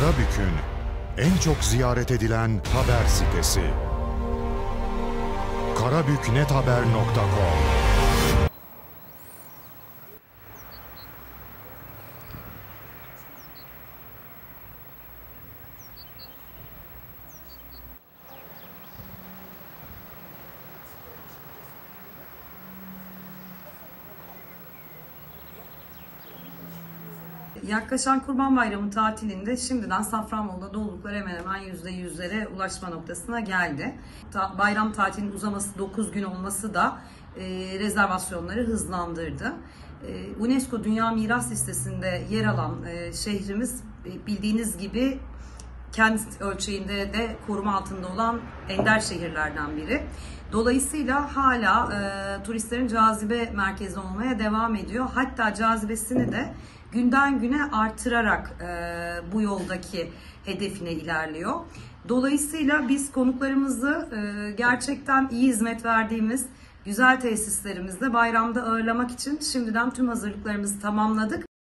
Karabük'ün en çok ziyaret edilen haber sitesi. karabüknethaber.com. Yaklaşan Kurban Bayramı tatilinde şimdiden Safranbolu'da doluluklar hemen hemen %100'lere ulaşma noktasına geldi. Bayram tatilinin uzaması 9 gün olması da rezervasyonları hızlandırdı. UNESCO Dünya Miras Listesi'nde yer alan şehrimiz bildiğiniz gibi kent ölçeğinde de koruma altında olan ender şehirlerden biri. Dolayısıyla hala turistlerin cazibe merkezi olmaya devam ediyor. Hatta cazibesini de günden güne artırarak bu yoldaki hedefine ilerliyor. Dolayısıyla biz konuklarımızı gerçekten iyi hizmet verdiğimiz güzel tesislerimizde bayramda ağırlamak için şimdiden tüm hazırlıklarımızı tamamladık.